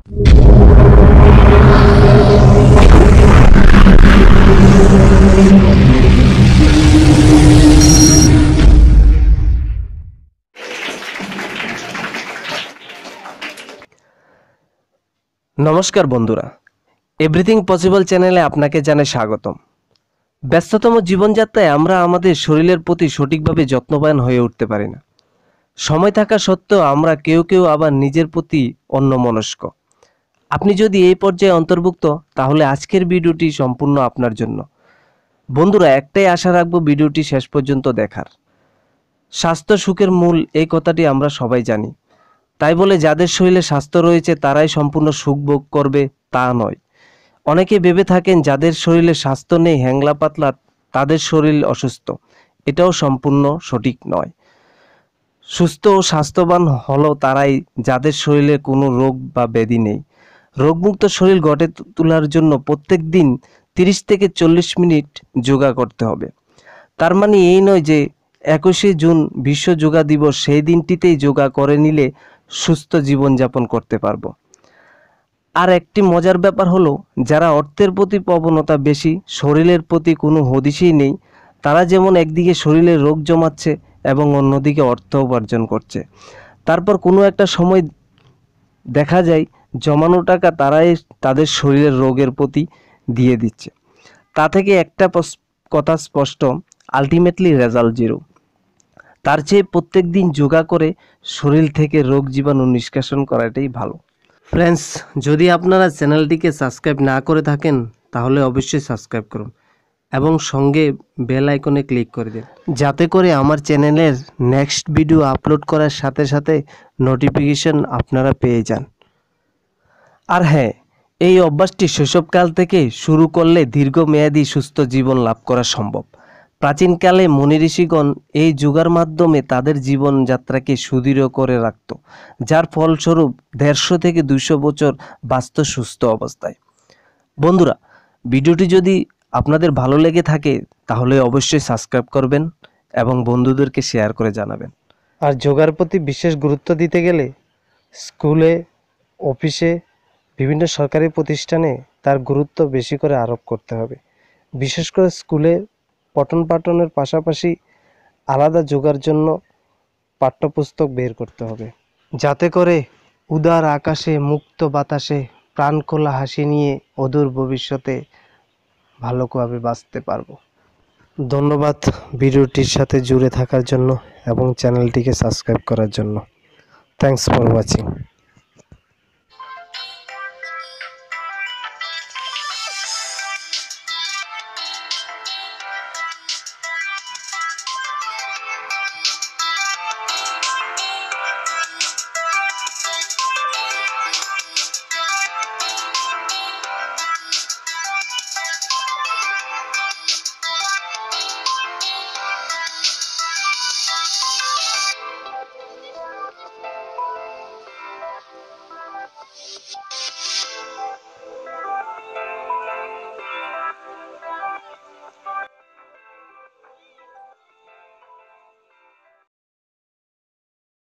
নমস্কার বন্ধুরা, everything possible চ্যানেলে আপনাকে জানাই স্বাগতম। ব্যস্ততম জীবনযাত্রায় আমরা আমাদের শরীরের প্রতি সঠিকভাবে যত্নবান হয়ে উঠতে পারি না। সময় থাকা সত্ত্বেও আমরা কেউ আবার নিজের প্রতি অন্যমনস্ক। আপনি যদি এই পর্যায়ে অন্তর্ভুক্ত, তাহলে আজকের ভিডিওটি সম্পূর্ণ আপনার জন্য। বন্ধুরা, একটাই আশা রাখবো ভিডিওটি শেষ পর্যন্ত দেখার। স্বাস্থ্য সুখের মূল, এই কথাটি আমরা সবাই জানি। তাই বলে যাদের শরীরে স্বাস্থ্য রয়েছে তারাই সম্পূর্ণ সুখ ভোগ করবে তা নয়। অনেকে ভেবে থাকেন যাদের শরীরে স্বাস্থ্য নেই, হ্যাংলা পাতলা, তাদের শরীর অসুস্থ। এটাও সম্পূর্ণ সঠিক নয়। সুস্থ ও স্বাস্থ্যবান হলো তারাই যাদের শরীরে কোনো রোগ বা ব্যাধি নেই। রোগমুক্ত শরীর গড়ে তোলার জন্য প্রত্যেক দিন 30 থেকে 40 মিনিট যোগা করতে হবে। তার মানে এই নয় যে 21শে জুন বিশ্ব যোগা দিবস, সেই দিনটিতেই যোগা করে নিলে সুস্থ জীবনযাপন করতে পারবো। আর একটি মজার ব্যাপার হলো, যারা অর্থের প্রতি প্রবণতা বেশি, শরীরের প্রতি কোনো হদিশই নেই, তারা যেমন একদিকে শরীরে রোগ জমাচ্ছে এবং অন্যদিকে অর্থ উপার্জন করছে। তারপর কোনো একটা সময় দেখা যায় জমানো টাকা তারাই তাদের শরীরের রোগের প্রতি দিয়ে দিচ্ছে। তা থেকে একটা কথা স্পষ্ট, আলটিমেটলি রেজাল্ট জিরো। তার চেয়ে প্রত্যেক দিন যোগা করে শরীর থেকে রোগ জীবাণু নিষ্কাশন করাটাই ভালো। ফ্রেন্ডস, যদি আপনারা চ্যানেলটিকে সাবস্ক্রাইব না করে থাকেন তাহলে অবশ্যই সাবস্ক্রাইব করুন এবং সঙ্গে বেল আইকনে ক্লিক করে দিন, যাতে করে আমার চ্যানেলের নেক্সট ভিডিও আপলোড করার সাথে সাথে নোটিফিকেশন আপনারা পেয়ে যান। আর হ্যাঁ, এই অভ্যাসটি শৈশবকাল থেকে শুরু করলে দীর্ঘমেয়াদী সুস্থ জীবন লাভ করা সম্ভব। প্রাচীনকালে মুনি ঋষিগণ এই যোগার মাধ্যমে তাদের জীবনযাত্রাকে সুদৃঢ় করে রাখত, যার ফলস্বরূপ 150 থেকে 200 বছর বাঁচত সুস্থ অবস্থায়। বন্ধুরা, ভিডিওটি যদি আপনাদের ভালো লেগে থাকে তাহলে অবশ্যই সাবস্ক্রাইব করবেন এবং বন্ধুদেরকে শেয়ার করে জানাবেন। আর যোগার প্রতি বিশেষ গুরুত্ব দিতে গেলে স্কুলে, অফিসে, বিভিন্ন সরকারি প্রতিষ্ঠানে তার গুরুত্ব বেশি করে আরোপ করতে হবে। বিশেষ করে স্কুলে পঠন পাঠনের পাশাপাশি আলাদা যোগার জন্য পাঠ্যপুস্তক বের করতে হবে, যাতে করে উদার আকাশে, মুক্ত বাতাসে, প্রাণ খোলা হাসি নিয়ে অদূর ভবিষ্যতে ভালোভাবে বাঁচতে পারবো। ধন্যবাদ ভিডিওটির সাথে জুড়ে থাকার জন্য এবং চ্যানেলটিকে সাবস্ক্রাইব করার জন্য। Thanks for watching.